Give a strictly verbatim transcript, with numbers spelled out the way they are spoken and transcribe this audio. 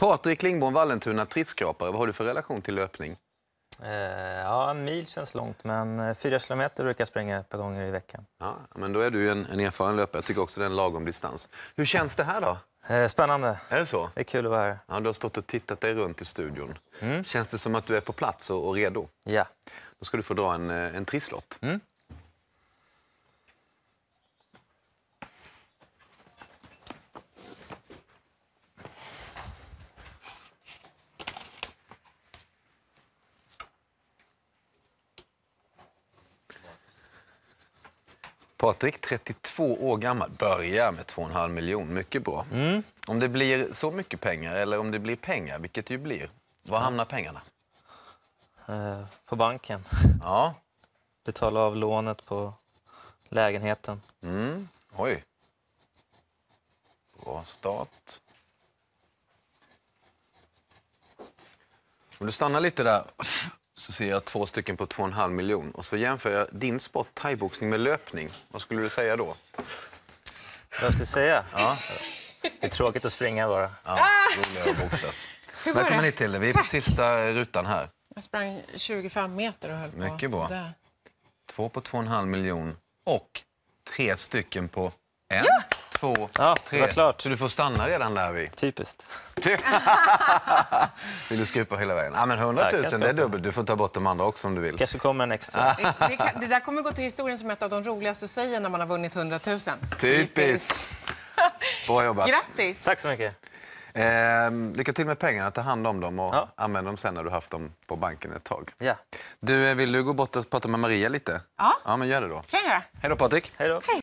Patrik Klingborn, Vallentuna, triskskrapare. Vad har du för relation till löpning? Eh, ja, en mil känns långt, men fyra kilometer brukar jag springa ett par gånger i veckan. Ja, men då är du en, en erfaren löpare. Jag tycker också det är en lagom distans. Hur känns det här då? Eh, spännande. Är det så? Det är kul att vara här. Ja, du har stått och tittat dig runt i studion. Mm. Känns det som att du är på plats och, och redo? Ja. Då ska du få dra en, en trisslott. Mm. Patrik, trettiotvå år gammal, börjar med två och en halv miljon. Mycket bra. Mm. Om det blir så mycket pengar, eller om det blir pengar, vilket det ju blir, var hamnar pengarna? Eh, på banken. Ja. Betala av lånet på lägenheten. Mm. Oj. Bra start. Om du stannar lite där så ser jag två stycken på två och en halv miljon. Och så jämför jag din sport, thaiboxning, med löpning. Vad skulle du säga då? Vad jag skulle säga? Ja. Det är tråkigt att springa bara. Ja, roligare att boxas. Välkommen hit till det. Vi är på sista rutan här. Jag sprang tjugofem meter och höll på. Mycket bra. Där. Två på två och en halv miljon. Och tre stycken på en, Ja! två, Ja, tre. det var klart. Så du får stanna redan där vi. Typiskt. Vill du skupa hela vägen? Ja, men hundratusen, det är dubbelt. Du får ta bort de andra också om du vill. Kanske kommer en extra. Det, det, kan, det där kommer gå till historien som ett av de roligaste säger när man har vunnit hundratusen. Typiskt. Bra jobbat. Grattis! Tack så mycket. Eh, lycka till med pengarna, ta hand om dem och ja. använd dem sen när du haft dem på banken ett tag. Ja. Du, vill du gå bort och prata med Maria lite? Ja. Ja, men gör det då. Kan jag göra? Hej då, Patrik. Hej då. Hej.